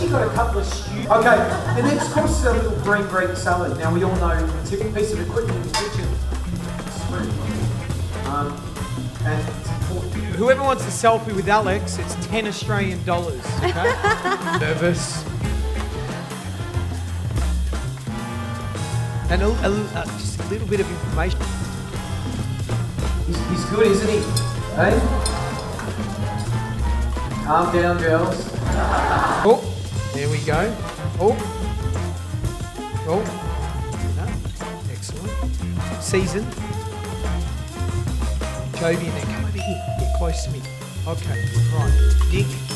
actually got a couple of stews. Okay, the next course is a little green salad. Now we all know a typical piece of equipment in the kitchen. Spoon. And it's important. Whoever wants a selfie with Alex, it's 10 Australian dollars. Okay? Nervous. And just a little bit of information. He's good, isn't he? Hey? Calm down, girls. Oh, there we go. Oh. Oh. No. Excellent. Season. Jovi in there. Come over here. Get close to me. Okay. Right. Nick.